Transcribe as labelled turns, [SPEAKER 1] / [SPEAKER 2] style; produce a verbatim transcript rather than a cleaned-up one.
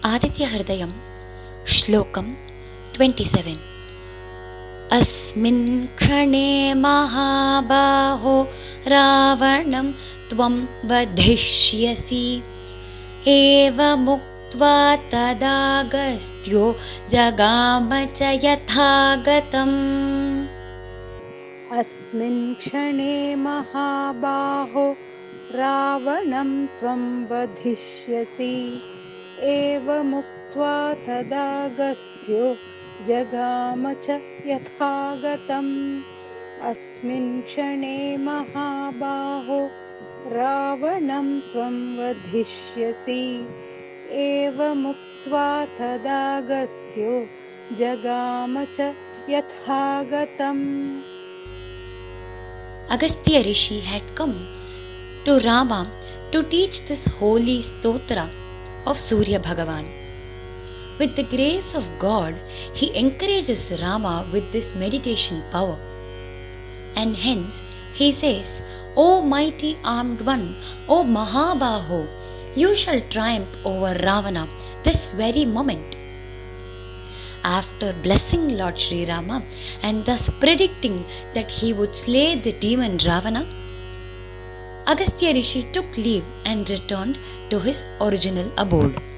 [SPEAKER 1] आदित्यहृदयं श्लोकं ट्वेण्टिसेवेन्। अस्मिन् क्षणे महाबाहो रावणं त्वं वधिष्यसि। एवमुक्त्वा तदागस्त्यो जगाम च यथागतम्।
[SPEAKER 2] अस्मिन् क्षणे महाबाहो रावणं त्वं वधिष्यसि। एवमुक्त्वा तदागस्त्यो जगाम च यथागतम्। अस्मिन् क्षणे महाबाहो रावणं त्वं वधिष्यसि। एवमुक्त्वा तदागस्त्यो जगाम च यथागतम्।
[SPEAKER 1] Agastya Rishi had come to Rama to teach this holy stotra of Surya Bhagavan. With the grace of God, he encourages Rama with this meditation power. And hence he says, O mighty armed one, O Mahabaho, you shall triumph over Ravana this very moment. After blessing Lord Sri Rama and thus predicting that he would slay the demon Ravana, Agastya Rishi took leave and returned to his original abode.